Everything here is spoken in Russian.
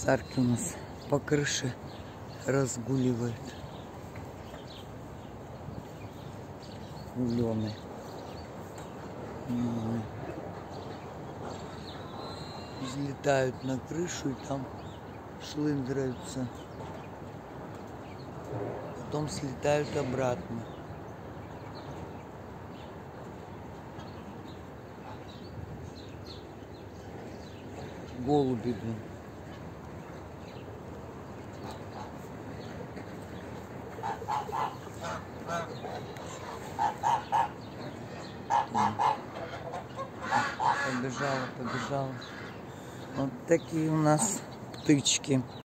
Сарки у нас по крыше разгуливают. Миллионы. Взлетают на крышу и там шлындраются. Потом слетают обратно. Голуби, блин. Побежала. Вот такие у нас птички.